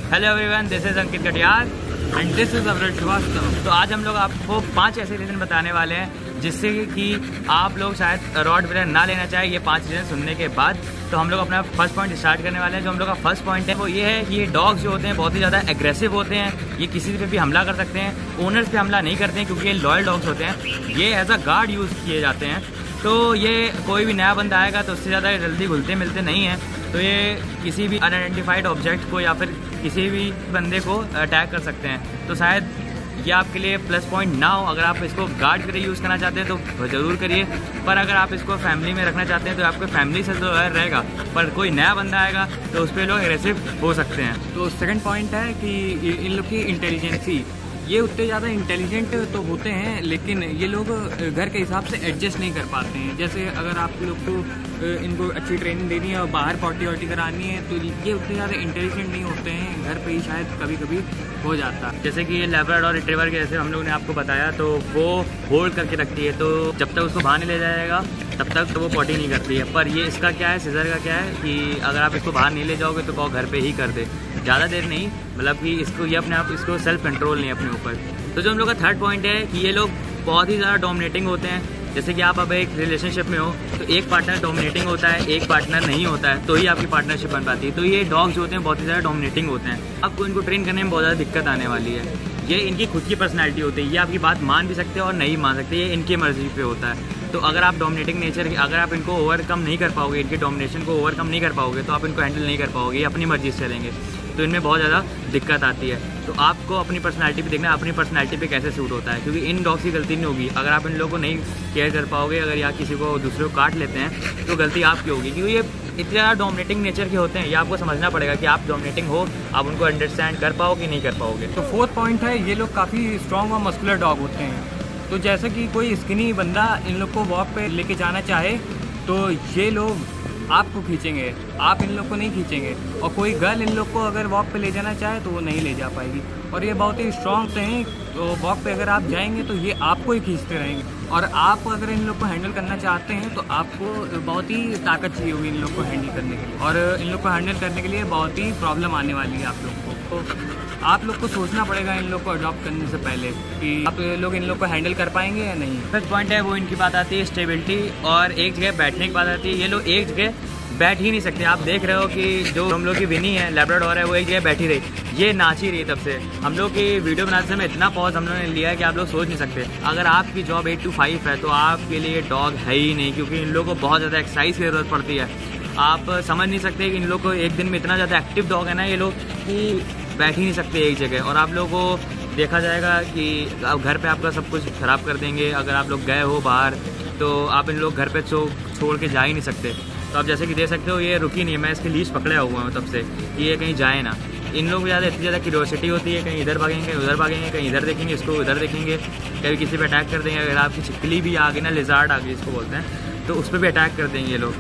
Hello everyone, this is Ankit Katiyar and this is Aviral Srivastava. तो आज हम लोग आपको 5 ऐसे रीज़न बताने वाले हैं जिससे कि आप लोग शायद रॉटविलर ना लेना चाहें। ये 5 रीज़न सुनने के बाद तो हम लोग अपना फर्स्ट पॉइंट स्टार्ट करने वाले हैं। जो हम लोग का फर्स्ट पॉइंट है वो ये है कि ये डॉग्स जो होते हैं बहुत ही ज़्यादा एग्रेसिव होते हैं। ये किसी पे भी हमला कर सकते हैं, ओनर्स पे हमला नहीं करते हैं क्योंकि ये लॉयल डॉग्स होते हैं। ये एज अ गार्ड यूज़ किए जाते हैं। तो ये कोई भी नया बंदा आएगा तो उससे ज़्यादा जल्दी घुलते मिलते नहीं हैं। तो ये किसी भी अनआइडेंटिफाइड ऑब्जेक्ट को या फिर किसी भी बंदे को अटैक कर सकते हैं। तो शायद ये आपके लिए प्लस पॉइंट ना हो। अगर आप इसको गार्ड के लिए यूज़ करना चाहते हैं तो ज़रूर करिए, पर अगर आप इसको फैमिली में रखना चाहते हैं तो आपके फैमिली से तो रहेगा, पर कोई नया बंदा आएगा तो उस पर लोग एग्रेसिव हो सकते हैं। तो सेकंड पॉइंट है कि इन लोग की इंटेलिजेंसी, ये उतने ज़्यादा इंटेलिजेंट तो होते हैं लेकिन ये लोग घर के हिसाब से एडजस्ट नहीं कर पाते हैं। जैसे अगर आप लोग को इनको अच्छी ट्रेनिंग देनी है और बाहर पॉटी वॉटी करानी है तो ये उतने ज़्यादा इंटेलिजेंट नहीं होते हैं। घर पे ही शायद कभी कभी हो जाता है। जैसे कि ये लैब्राडोर रिट्रीवर के जैसे हम लोग ने आपको बताया, तो वो होल्ड करके रखती है, तो जब तक उसको बाहर नहीं ले जाएगा तब तक तो वो पॉटी नहीं करती है। पर ये इसका क्या है, सीजर का क्या है कि अगर आप इसको बाहर नहीं ले जाओगे तो वो घर पे ही कर दे, ज़्यादा देर नहीं, मतलब कि इसको ये अपने आप इसको सेल्फ कंट्रोल नहीं अपने ऊपर। तो जो हम लोग का थर्ड पॉइंट है कि ये लोग बहुत ही ज़्यादा डोमिनेटिंग होते हैं। जैसे कि आप अब एक रिलेशनशिप में हो तो एक पार्टनर डोमिनेटिंग होता है, एक पार्टनर नहीं होता है, तो ही आपकी पार्टनरशिप बन पाती है। तो ये डॉग्स जो होते हैं बहुत ही ज़्यादा डोमिनेटिंग होते हैं। आपको इनको ट्रेन करने में बहुत ज़्यादा दिक्कत आने वाली है। ये इनकी खुद की पर्सनैलिटी होती है, ये आपकी बात मान भी सकते हैं और नहीं मान सकते, ये इनकी मर्जी पे होता है। तो अगर आप डोमिनेटिंग नेचर अगर आप इनको ओवरकम नहीं कर पाओगे, इनके डोमिनेशन को ओवरकम नहीं कर पाओगे तो आप इनको हैंडल नहीं कर पाओगे, ये अपनी मर्जी से चलेंगे, तो इनमें बहुत ज़्यादा दिक्कत आती है। तो आपको अपनी पर्सनैलिटी पे देखना, अपनी पर्सनैलिटी पे कैसे सूट होता है, क्योंकि इन डॉग्स की गलती नहीं होगी। अगर आप इन लोगों को नहीं केयर कर पाओगे, अगर या किसी को दूसरे को काट लेते हैं तो गलती आपकी होगी, क्योंकि ये इतने ज़्यादा डोमिनेटिंग नेचर के होते हैं। ये आपको समझना पड़ेगा कि आप डोमिनेटिंग हो, आप उनको अंडरस्टैंड कर पाओगे कि नहीं कर पाओगे। तो फोर्थ पॉइंट है, ये लोग काफ़ी स्ट्रॉन्ग और मस्कुलर डॉग होते हैं। तो जैसे कि कोई स्किनी बंदा इन लोग को वॉक पे लेके जाना चाहे तो ये लोग आपको खींचेंगे, आप इन लोग को नहीं खींचेंगे। और कोई गर्ल इन लोग को अगर वॉक पे ले जाना चाहे तो वो नहीं ले जा पाएगी। और ये बहुत ही स्ट्रॉन्ग हैं, तो वॉक पे अगर आप जाएंगे तो ये आपको ही खींचते रहेंगे। और आप अगर इन लोग को हैंडल करना चाहते हैं तो आपको बहुत ही ताकत चाहिए होगी इन लोग को हैंडल करने के लिए, और इन लोग को हैंडल करने के लिए बहुत ही प्रॉब्लम आने वाली है आप लोग को। तो आप लोग को सोचना पड़ेगा इन लोग को अडॉप्ट करने से पहले कि आप लोग इन लोग को हैंडल कर पाएंगे या नहीं। फर्स्ट पॉइंट है वो इनकी बात आती है स्टेबिलिटी, और एक जगह बैठने की बात आती है। ये लोग एक जगह बैठ ही नहीं सकते। आप देख रहे हो कि जो हम लोग की विनी है, लैब्राडोर है, वो एक जगह बैठी रही, ये नाच ही रही तब से। हम लोग की वीडियो बनाते समय इतना पॉज हम लोगों ने लिया है कि आप लोग सोच नहीं सकते। अगर आपकी जॉब 8 to 5 है तो आपके लिए डॉग है ही नहीं, क्योंकि इन लोगों को बहुत ज़्यादा एक्सरसाइज की ज़रूरत पड़ती है। आप समझ नहीं सकते कि इन लोग को एक दिन में इतना ज़्यादा एक्टिव डॉग है ना ये लोग, कि बैठ ही नहीं सकते एक जगह। और आप लोगों को देखा जाएगा कि आप घर पे आपका सब कुछ ख़राब कर देंगे। अगर आप लोग गए हो बाहर तो आप इन लोग घर पे छोड़ के जा ही नहीं सकते। तो आप जैसे कि देख सकते हो ये रुकी नहीं है, मैं इसकी लीश पकड़े हुआ हूँ तब से, ये कहीं जाए ना। इन लोगों को ज़्यादा इतनी ज़्यादा क्यूरियोसिटी होती है, कहीं इधर भागेंगे उधर भागेंगे, कहीं इधर देखेंगे इसको उधर देखेंगे, कभी किसी पे अटैक कर देंगे। अगर आपकी छिपकली भी आ गई ना, लिजार्ड आ गई इसको बोलते हैं, तो उस पर भी अटैक कर देंगे ये लोग।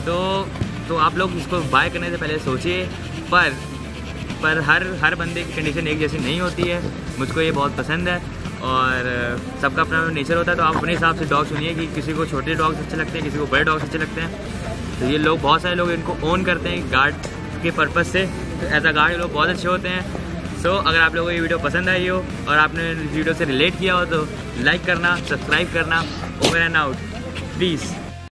तो आप लोग इसको बाय करने से पहले सोचिए। पर हर बंदे की कंडीशन एक जैसी नहीं होती है। मुझको ये बहुत पसंद है और सबका अपना नेचर होता है। तो आप अपने हिसाब से डॉग चुनिए कि किसी को छोटे डॉग्स अच्छे लगते हैं, किसी को बड़े डॉग्स अच्छे लगते हैं। तो ये लोग बहुत सारे लोग इनको ओन करते हैं गार्ड के पर्पज़ से, तो एज अ गार्ड ये लोग बहुत अच्छे होते हैं। सो अगर आप लोगों को ये वीडियो पसंद आई हो और आपने वीडियो से रिलेट किया हो तो लाइक करना, सब्सक्राइब करना, ओवर एंड आउट, प्लीज़।